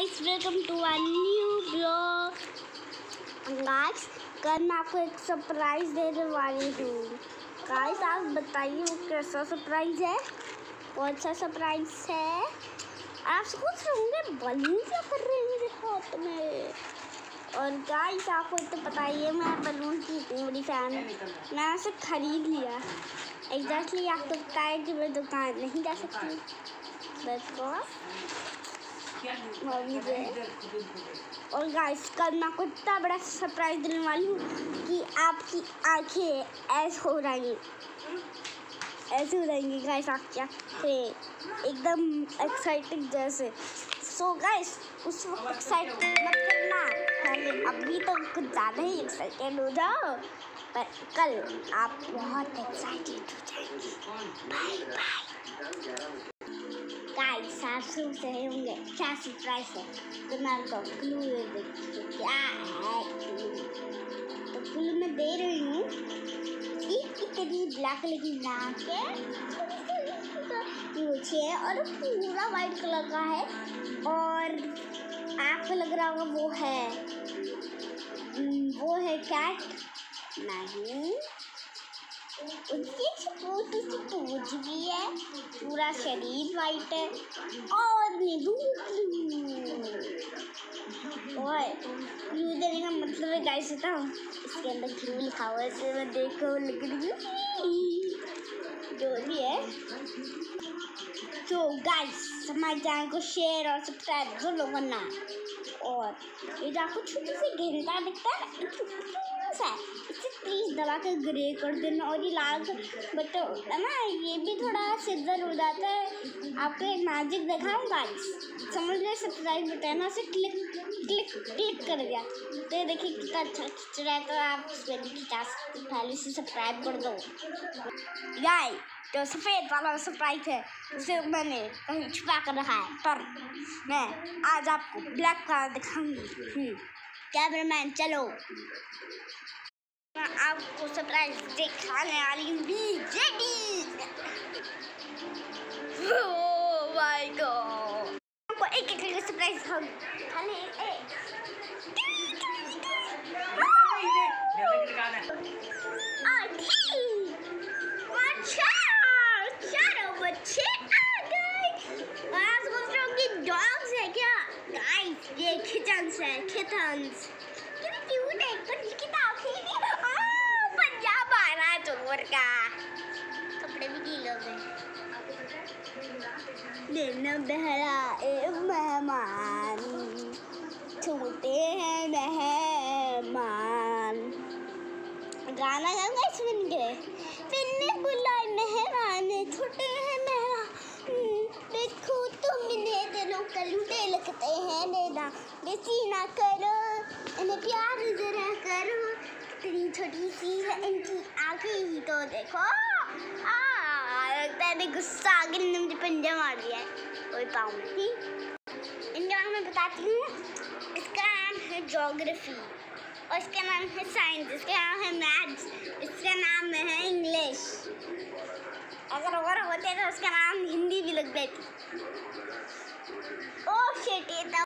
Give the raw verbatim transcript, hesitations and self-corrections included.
Guys, welcome to a new blog. Guys, कल मैं आपको एक सरप्राइज देने वाली हूँ। गाइस, आप बताइए वो कैसा सरप्राइज है, कौन सा सरप्राइज है। आप सोच रहे होंगे बलून क्या कर रहे हैं मेरे हाथ में। और गाइस, आपको तो पता ही है मैं बलून की इतनी बड़ी फैन हूँ। मैंने उसे खरीद लिया। एग्जैक्टली आपको पता है कि मैं दुकान नहीं जा सकती, और गाइस, कल मैं आपको इतना बड़ा सरप्राइज देने वाली हूँ कि आपकी आंखें ऐसे हो जाएंगी, ऐसे हो जाएंगी गाइस, आपकी आंखें एकदम एक्साइटेड जैसे। सो गाइस, उस वक्त एक्साइटेड मत करना, पहले अभी तो कुछ ज़्यादा ही एक्साइटेड हो जाओ, पर कल आप बहुत एक्साइटेड हो जाएंगे। Bye bye. गाइस, आप सोच रहे होंगे क्या सरप्राइज है, तो मैं आपको क्लू दे देती हूँ क्या है। क्लू तो क्लू मैं दे रही हूँ कि इतनी ब्लैक कलर की नाक है, पूछे और पूरा वाइट कलर का है, और आपको लग रहा होगा वो है वो है कैट। नहीं, उसकी छोटी सी पूंछ भी है, पूरा शरीर वाइट है, और और क्लू देने का मतलब है गाइस, होता हूँ इसके अंदर क्लू लिखा हुआ है, तो मैं देखो लिख रही हूँ जो भी है। तो गाइस, हमारे चैनल को शेयर और सब्सक्राइब जरूर करना। और ये जो आपको छोटी सी घंटा दिखता है ना, इसे प्लीज दबा कर ग्रे कर देना, और ये लाल बट है ना, ये भी थोड़ा सिल्वर हो जाता है। आपको एक मैजिक दिखाऊं गाइस, समझ गए। सब्सक्राइब बटन है, उसे क्लिक क्लिक क्लिक कर दिया तो देखिए कितना अच्छा खिंच रहा है, तो आप उसमें भी खिंचा सकते। पहले से सब्सक्राइब कर दो गाइस। जो सफ़ेद वाला सरप्राइज है उसे मैंने कहीं छुपा कर रखा है, पर मैं आज आपको ब्लैक का दिखाऊंगी। कैमरामैन चलो, मैं आपको सरप्राइज दिखाने वाली हूँ। ओह माय गॉड, आपको एक एक करके सरप्राइज दिखाऊंगी। खाली एक ये किटन्स है, किटन्स कितने क्यूट है, पर इसकी आँखें भी पंजाब आ रहा है चोर का। कपड़े भी गीले हो गए। लेना बहरा ए मेहमान, छोटे हैं मेहमान, गाना गाऊंगा सुन के। फिर बुलाए मेहमान, छोटे हैं मेहमान, देखो तुम इन्हें दिलों का लूटे लगते हैं, लेना बेसी ना करो, इन्हें प्यार जरा करो, कितनी छोटी सी है इनकी आंखें ही तो देखो। आ लगता है गुस्सा आ गया, मुझे पंजा मार दिया है, कोई पाऊँ नहीं। इनके बारे में बताती हूँ। इसका नाम है ज्योग्राफी, और इसका नाम है साइंस, इसका नाम है मैथ्स, इसका नाम है इंग्लिश। अगर और होते तो उसका नाम हिंदी भी लग जाती। ओह शिट, ये